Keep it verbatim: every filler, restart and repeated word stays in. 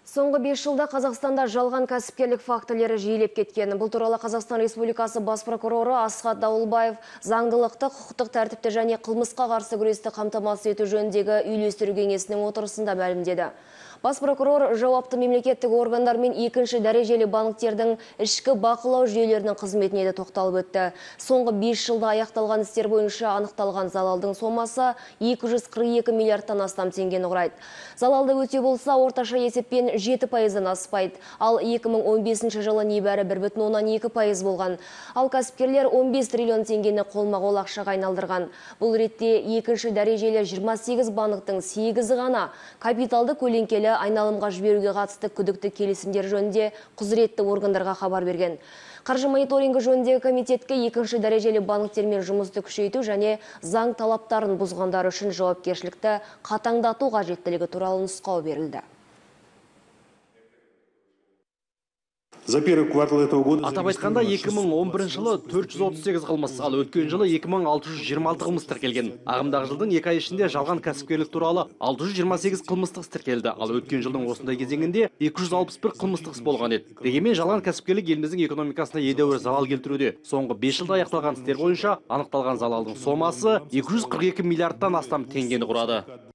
Соңғы бес жылда Қазақстанда жалған кәсіпкерлік фактілері жиілеп кеткен. Бұл туралы Қазақстан Республикасы бас прокуроры Асхат Дауылбаев заңдылықты, құқықтық тәртіпті және қылмысқа қарсы күресті қамтамасыз ету жөніндегі үйлестіру кеңесінің отырысында мәлімдеді. Бас прокурор жауапты мемлекеттік органдар мен екінші дәрежелі банктердің ішкі бақылау жүйелерінің қызметіне де тоқталып өтті. Соңғы бес жылда аяқталған істер бойынша анықталған залалдың сомасы екі жүз қырық екі миллиардтан астам теңгені құрайды. Залалды өтеу болса, орташа есеппен жеті пайыздан аспайды. Ал екі мың он бесінші жылы небәрі бір бүтін оннан екі пайыз болған. Ал кәсіпкерлер он бес триллион теңгені қолма-қол ақшаға айналдырған. Бұл ретте екінші дәрежелі жиырма сегіз банктың сегізі ғана капиталды көлеңкелі айналымға жіберуге қатысты күдікті келісімдер жөнінде құзыретті органдарға хабар берген. Қаржы мониторингі жөніндегі комитетке екінші дәрежелі банктермен жұмысты күшейту және заң талаптарын бұзғандар үшін жауапкершілікті қатаңдату қажеттілігі туралы нұсқау берілді. За первый квартал этого года атап айтқанда екі мың он бірінші жылы төрт жүз отыз сегіз қылмыс, ал өткен жылы екі мың алты жүз жиырма алты қылмыс тіркелген. Ағымдағы жылдың екі ай ішінде жалған кәсіпкерлік туралы алты жүз жиырма сегіз қылмыстық іс тіркелді, ал өткен жылдың осындай кезеңінде екі жүз алпыс бір қылмыстық іс болған еді. Дегенмен жалған кәсіпкерлік еліміздің экономикасына едәуір залал келтіруде. Соңғы бес жылда аяқталған істер бойынша анықталған залалдың сомасы екі жүз қырық екі миллиардтан астам теңгені құрады.